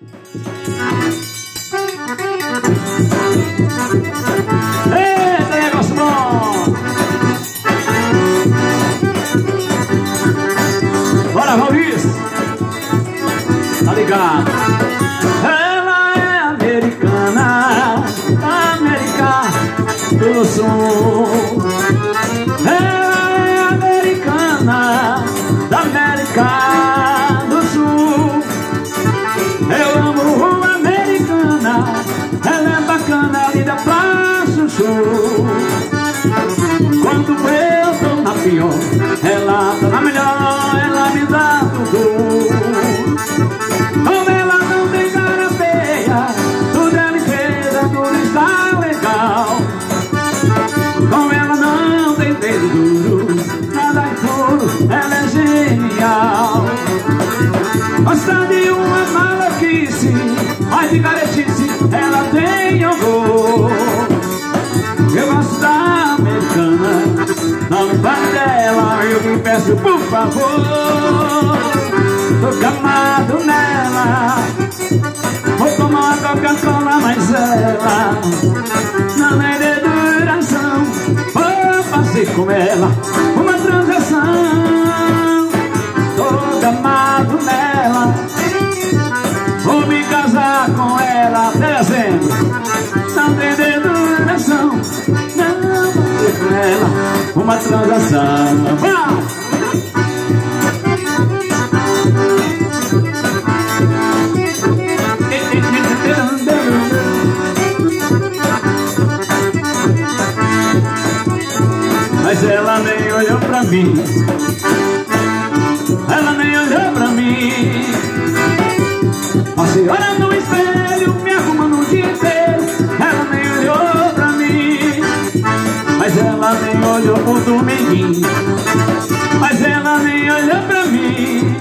Eita, negócio bom! Bora, Maurício! Tá ligado? Ela é americana, América do Sul. Ela é americana, da América do Sul. Eu amo uma americana, ela é bacana, linda pra chuchu. Quando eu tô na pior, ela tá na melhor, ela me dá tudo. Como ela não tem cara feia, tudo é ligeira, tudo está legal. Como ela não tem dedo duro, nada é puro, ela é genial. Gosta de uma maluquice, mas de caretice ela tem horror. Eu gosto da americana, não me fale dela, eu me peço por favor. Tô gamado nela, vou tomar uma Coca-Cola, mas ela não é de duração. Vou fazer com ela uma transação. Tô gamado nela, vou me casar com ela até dezembro. Não tem de duração, não vou fazer com ela uma transação. Vai! Mas ela nem olhou pra mim, ela nem olhou pra mim. A senhora no espelho me arrumando o dia inteiro, ela nem olhou pra mim. Mas ela nem olhou pro dominguinho, mas ela nem olhou pra mim.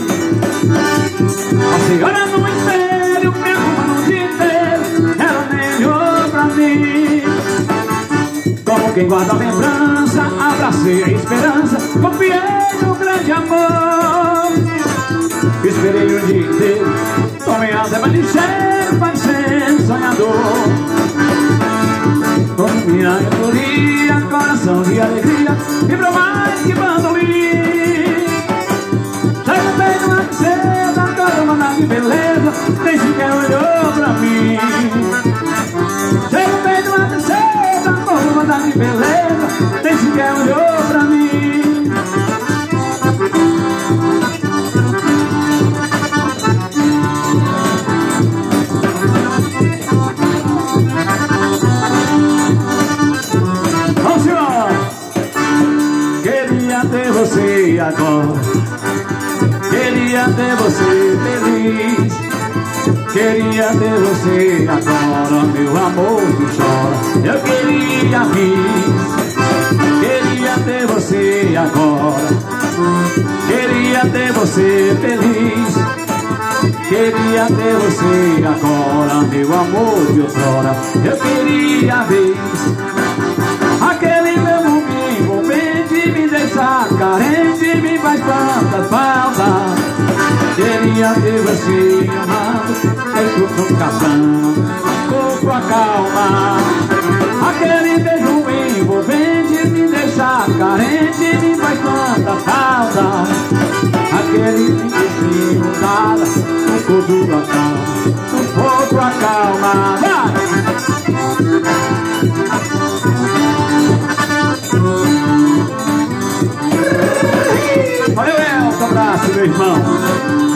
A senhora no espelho me arrumando o dia inteiro, ela nem olhou pra mim. Como quem guarda a lembrança, abracei a esperança, confiei no grande amor. Esperei o dia inteiro, tomei a leva de cheiro, parecendo sonhador. Como minha euforia, coração de alegria, vibrou mais que bandolim. Chega bem numa princesa, toda mandada de beleza, nem sequer olhou pra mim. Chega bem numa princesa, toda mandada de beleza, nem sequer olhou pra mim. Você agora, queria ter você feliz. Queria ter você agora, meu amor que chora. Eu queria rir. Queria ter você agora, queria ter você feliz. Queria ter você agora, meu amor de outrora. Eu queria ver aquele meu mundo envolvente, me deixar carente, me faz tanta falta. Queria ter você amado, feito no cação, corpo acalma. Aquele beijo envolvente, me deixar carente, me faz tanta falta. Aquele beijo nada, no corpo acalma, no corpo acalma. Vai! Valeu, Elton, abraço, meu irmão.